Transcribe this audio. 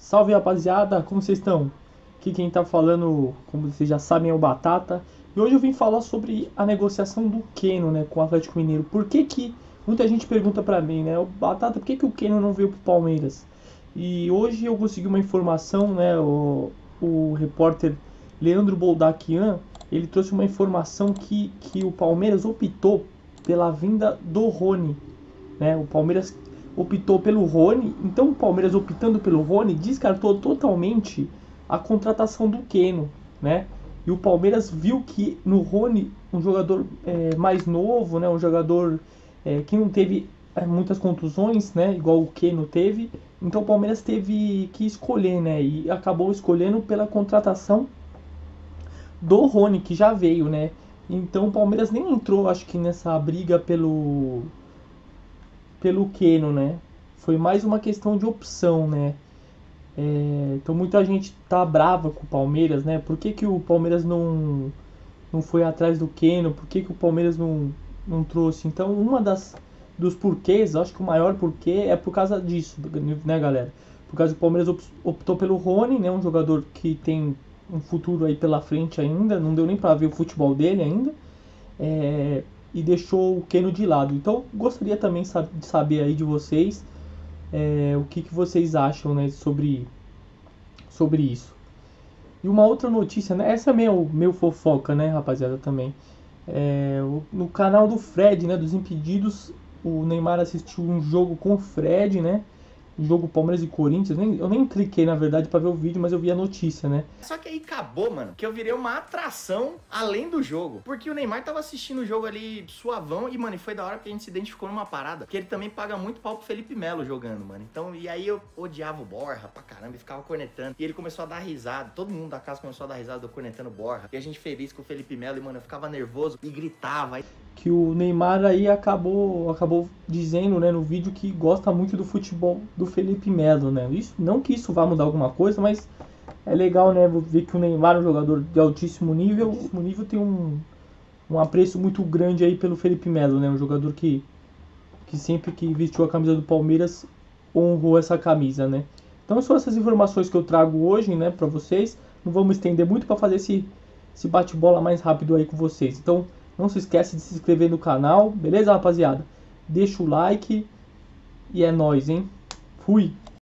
Salve, rapaziada, como vocês estão? Aqui quem tá falando, como vocês já sabem, é o Batata. E hoje eu vim falar sobre a negociação do Keno, né, com o Atlético Mineiro. Por que que muita gente pergunta pra mim, né, o Batata, por que que o Keno não veio pro Palmeiras? E hoje eu consegui uma informação, né, o repórter Leandro Boldaquian, ele trouxe uma informação que o Palmeiras optou pela vinda do Rony, né? O Palmeiras optou pelo Rony, então o Palmeiras optando pelo Rony descartou totalmente a contratação do Keno, né? E o Palmeiras viu que no Rony, um jogador mais novo, né? Um jogador que não teve muitas contusões, né? Igual o Keno teve. Então o Palmeiras teve que escolher, né? E acabou escolhendo pela contratação do Rony, que já veio, né? Então o Palmeiras nem entrou, acho que nessa briga pelo Keno, né? Foi mais uma questão de opção, né? Então muita gente tá brava com o Palmeiras, né? Por que, que o Palmeiras não foi atrás do Keno? Por que, que o Palmeiras não trouxe? Então uma dos porquês, acho que o maior porquê é por causa disso, né, galera? Por causa que o Palmeiras optou pelo Rony, né? Um jogador que tem um futuro aí pela frente ainda, não deu nem para ver o futebol dele ainda. E deixou o Keno de lado. Então gostaria também de saber aí de vocês o que vocês acham, né, sobre isso. E uma outra notícia, né, essa é meu fofoca, né, rapaziada, também. No canal do Fred, né, dos Impedidos, o Neymar assistiu um jogo com o Fred, né, jogo Palmeiras e Corinthians. Eu nem cliquei, na verdade, pra ver o vídeo, mas eu vi a notícia, né. Só que aí acabou, mano, que eu virei uma atração além do jogo. Porque o Neymar tava assistindo o jogo ali suavão e, mano, e foi da hora porque a gente se identificou numa parada. Que ele também paga muito pau pro Felipe Melo jogando, mano. Então, e aí eu odiava o Borja pra caramba e ficava cornetando. E ele começou a dar risada. Todo mundo da casa começou a dar risada, eu cornetando o Borja. E a gente feliz com o Felipe Melo e, mano, eu ficava nervoso e gritava. Que o Neymar aí acabou dizendo, né, no vídeo que gosta muito do futebol do Felipe Melo, né? Isso, não que isso vá mudar alguma coisa, mas é legal, né, ver que o Neymar é um jogador de altíssimo nível, tem um apreço muito grande aí pelo Felipe Melo, né? Um jogador que sempre que vestiu a camisa do Palmeiras honrou essa camisa, né? Então são essas informações que eu trago hoje, né, para vocês. Não vamos estender muito para fazer esse bate-bola mais rápido aí com vocês. Então não se esquece de se inscrever no canal, beleza, rapaziada? Deixa o like e é nóis, hein? Fui!